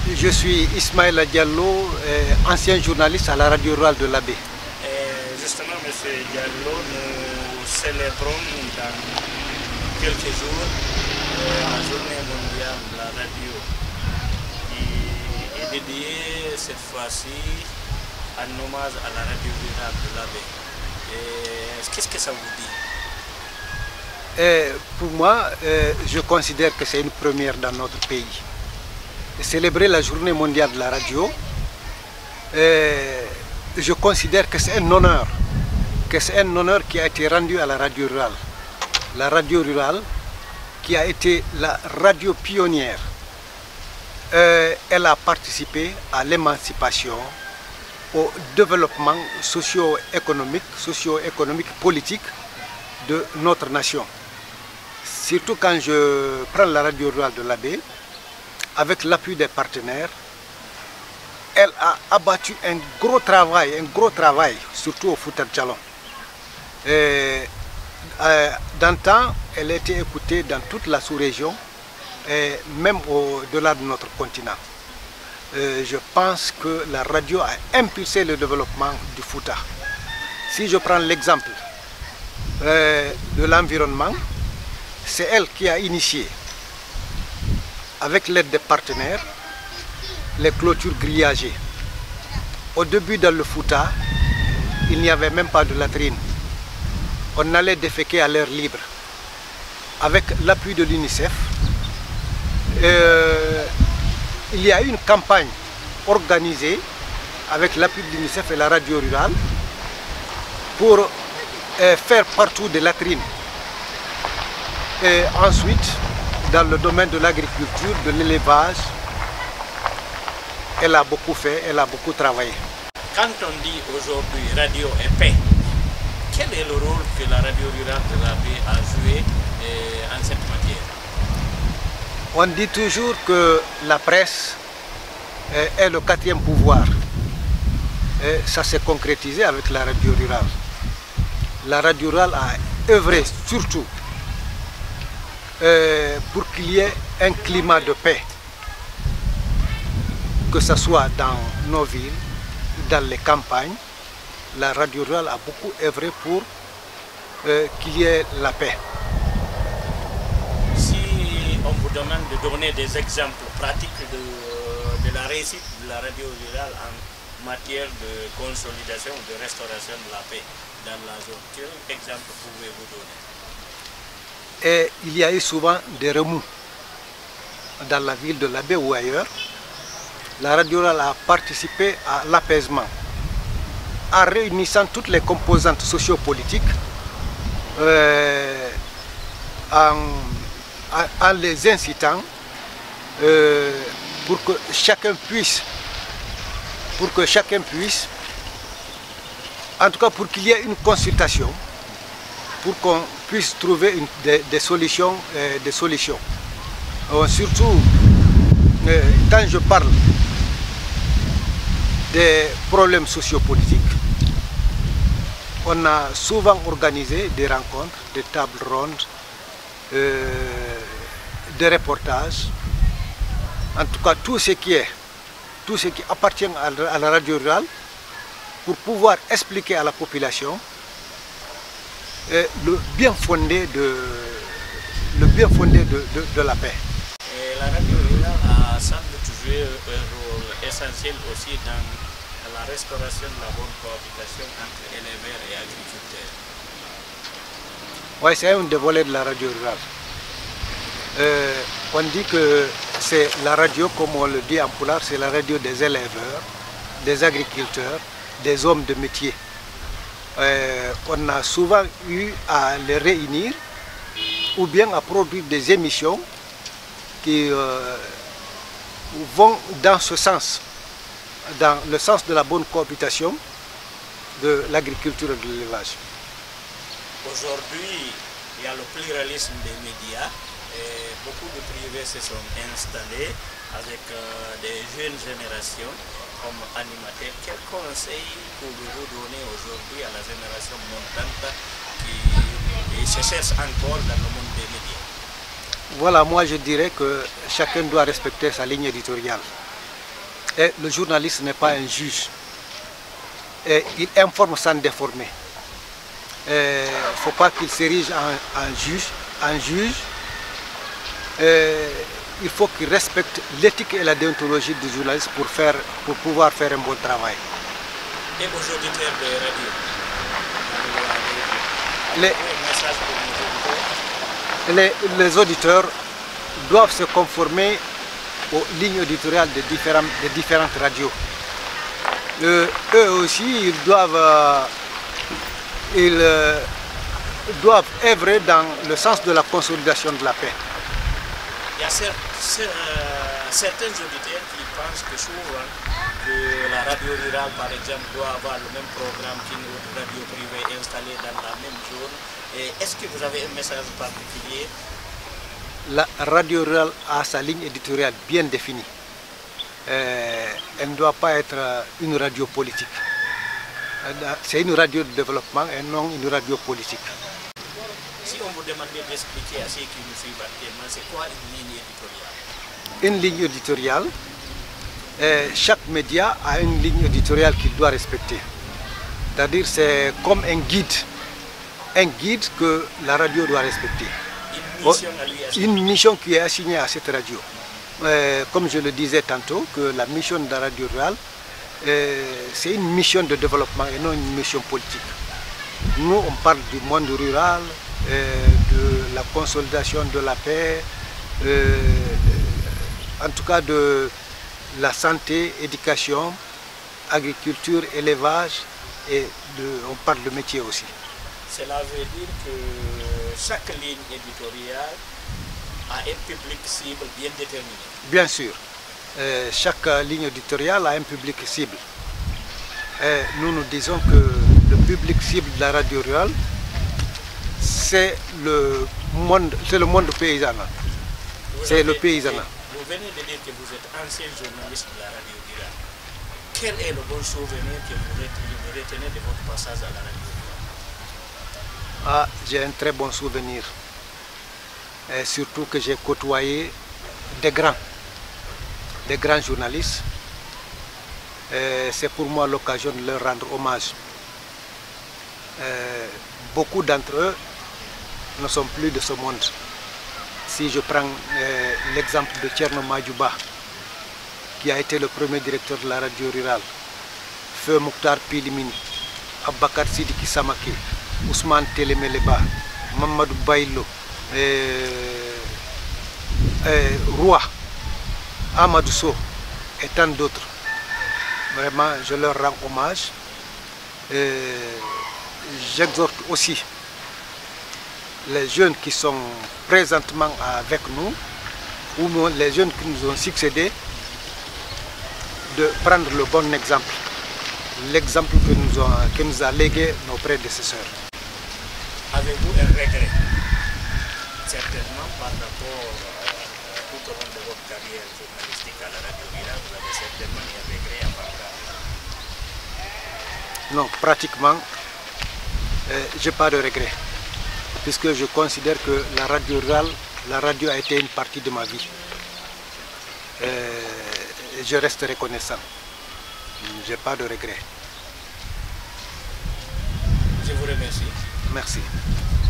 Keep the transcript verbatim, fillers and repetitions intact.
Je suis Ismaël Diallo, ancien journaliste à la radio rurale de l'Abbé. Justement, M. Diallo, nous célébrons dans quelques jours la journée mondiale de la radio, qui est dédiée cette fois-ci en hommage à la radio rurale de l'Abbé. Qu'est-ce que ça vous dit? Et pour moi, euh, je considère que c'est une première dans notre pays. Célébrer la journée mondiale de la radio, euh, je considère que c'est un honneur, que c'est un honneur qui a été rendu à la radio rurale. La radio rurale qui a été la radio pionnière. Euh, elle a participé à l'émancipation, au développement socio-économique, socio-économique, politique de notre nation. Surtout quand je prends la radio rurale de l'Abbé, avec l'appui des partenaires, elle a abattu un gros travail, un gros travail, surtout au Fouta Djallon. Euh, dans le temps, elle a été écoutée dans toute la sous-région, et même au-delà de notre continent. Euh, je pense que la radio a impulsé le développement du Fouta. Si je prends l'exemple euh, de l'environnement, c'est elle qui a initié, avec l'aide des partenaires, les clôtures grillagées. Au début dans le Fouta, il n'y avait même pas de latrine. On allait déféquer à l'air libre. Avec l'appui de l'UNICEF, euh, il y a eu une campagne organisée avec l'appui de l'UNICEF et la radio rurale pour euh, faire partout des latrines. Et ensuite, dans le domaine de l'agriculture, de l'élevage, elle a beaucoup fait, elle a beaucoup travaillé. Quand on dit aujourd'hui radio et paix, quel est le rôle que la radio rurale de l'Abbé a joué euh, en cette matière? On dit toujours que la presse euh, est le quatrième pouvoir. Et ça s'est concrétisé avec la radio rurale. La radio rurale a œuvré surtout euh, pour qu'il y ait un climat de paix, que ce soit dans nos villes, dans les campagnes. La radio rurale a beaucoup œuvré pour euh, qu'il y ait la paix. Si on vous demande de donner des exemples pratiques de, de la réussite de la radio rurale en matière de consolidation ou de restauration de la paix dans la zone, quel exemple pouvez-vous donner? Et il y a eu souvent des remous dans la ville de l'Abbé ou ailleurs. La radio rurale a participé à l'apaisement en réunissant toutes les composantes sociopolitiques, euh, en, en, en les incitant euh, pour que chacun puisse, pour que chacun puisse, en tout cas pour qu'il y ait une consultation, pour qu'on puisse trouver une, des, des solutions, euh, des solutions. Euh, surtout, euh, quand je parle des problèmes sociopolitiques, on a souvent organisé des rencontres, des tables rondes, euh, des reportages. En tout cas, tout ce qui est, tout ce qui appartient à la radio rurale, pour pouvoir expliquer à la population euh, le bien fondé de, le bien fondé de, de, de la paix. Et la radio rurale a sans doute joué un rôle essentiel aussi dans la restauration de la bonne cohabitation entre éleveurs et agriculteurs. Oui, c'est un des volets de la radio rurale. Euh, on dit que c'est la radio, comme on le dit en pulaar, c'est la radio des éleveurs, des agriculteurs, des hommes de métier. Euh, on a souvent eu à les réunir ou bien à produire des émissions qui euh, vont dans ce sens, dans le sens de la bonne cohabitation de l'agriculture et de l'élevage. Aujourd'hui, il y a le pluralisme des médias et beaucoup de privés se sont installés avec euh, des jeunes générations comme animateurs. Quel conseil pouvez-vous donner aujourd'hui à la génération montante qui se cherche encore dans le monde des médias? Voilà, moi je dirais que chacun doit respecter sa ligne éditoriale. Et le journaliste n'est pas un juge. Et il informe sans déformer. Il ne faut pas qu'il s'érige en, en juge. En juge et il faut qu'il respecte l'éthique et la déontologie du journaliste pour, faire, pour pouvoir faire un bon travail. Et aux auditeurs de radio, les, les, les auditeurs doivent se conformer aux lignes éditoriales de, différents, de différentes radios. Euh, eux aussi, ils doivent, euh, ils, euh, doivent œuvrer dans le sens de la consolidation de la paix. Il y a cer cer euh, certains auditeurs qui pensent que souvent que la radio rurale, par exemple, doit avoir le même programme qu'une autre radio privée installée dans la même zone. Est-ce que vous avez un message particulier? La radio rurale a sa ligne éditoriale bien définie. Euh, elle ne doit pas être une radio politique. C'est une radio de développement et non une radio politique. Si on vous demandait d'expliquer à ceux qui nous suivent actuellement, c'est quoi une ligne éditoriale? Une ligne éditoriale, euh, chaque média a une ligne éditoriale qu'il doit respecter. C'est-à-dire c'est comme un guide, un guide que la radio doit respecter. Une mission, à lui assignée. Une mission qui est assignée à cette radio. Euh, comme je le disais tantôt, que la mission de la radio rurale, euh, c'est une mission de développement et non une mission politique. Nous, on parle du monde rural, euh, de la consolidation de la paix, euh, en tout cas de la santé, éducation, agriculture, élevage, et de, on parle de métier aussi. Cela veut dire que chaque ligne éditoriale a un public cible bien déterminé. Bien sûr. Euh, chaque ligne éditoriale a un public cible. Et nous nous disons que le public cible de la radio rurale, c'est le monde, c'est le monde paysanal. C'est le paysanat. Vous venez de dire que vous êtes ancien journaliste de la radio rurale. Quel est le bon souvenir que vous retenez de votre passage à la radio rurale? Ah, j'ai un très bon souvenir. Et surtout que j'ai côtoyé des grands, des grands journalistes. C'est pour moi l'occasion de leur rendre hommage. Et beaucoup d'entre eux ne sont plus de ce monde. Si je prends euh, l'exemple de Thierno Madjouba, qui a été le premier directeur de la radio rurale, Feu Mouktar Pilimini, Abakar Sidiki Samake, Ousmane Telemeleba, Mamadou Baïlo, euh, euh, Roua, Amadou So et tant d'autres. Vraiment, je leur rends hommage. J'exhorte aussi les jeunes qui sont présentement avec nous, ou les jeunes qui nous ont succédé, de prendre le bon exemple, l'exemple que nous ont, que nous a légué nos prédécesseurs. Avez-vous un regret? Certainement par rapport à tout au long de votre carrière journalistique à la radio rurale, vous avez certainement un regret à partager. Non, pratiquement, euh, je n'ai pas de regret, puisque je considère que la radio rurale, la radio a été une partie de ma vie. Euh, je reste reconnaissant. Je n'ai pas de regret. Je vous remercie. Merci.